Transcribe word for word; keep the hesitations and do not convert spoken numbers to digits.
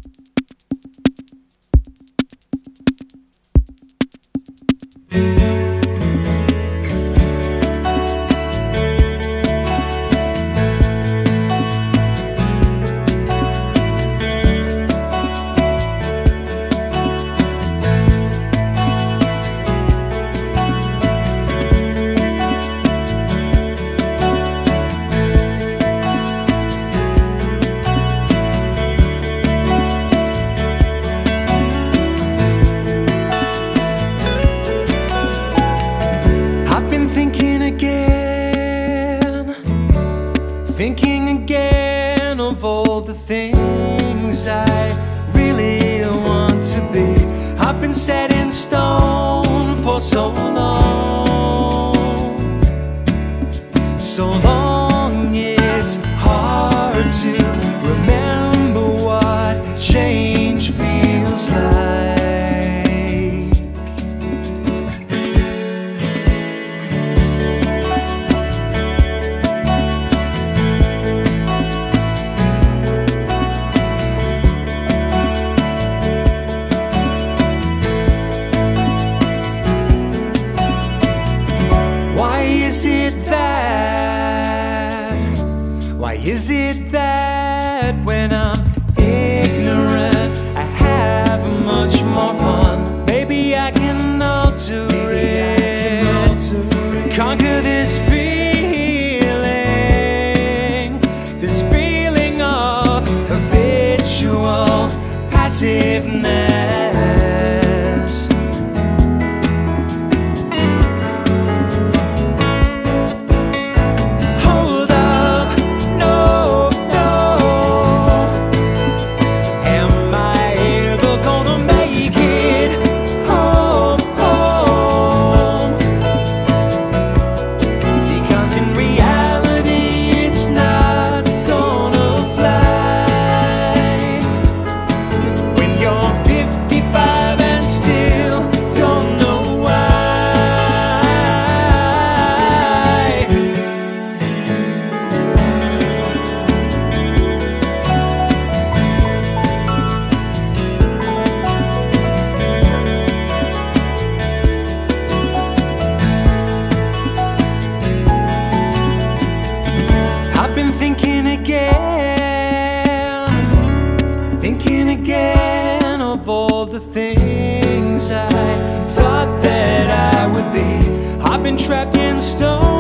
Thinking again of all the things I really want to be. I've been set in stone for so long, so long it's hard to remember what change feels like. Is it that, why is it that when I'm ignorant I have much more fun? Maybe I can alter it, conquer this feeling, this feeling of habitual passiveness. Thinking again, thinking again of all the things I thought that I would be. I've been trapped in stone.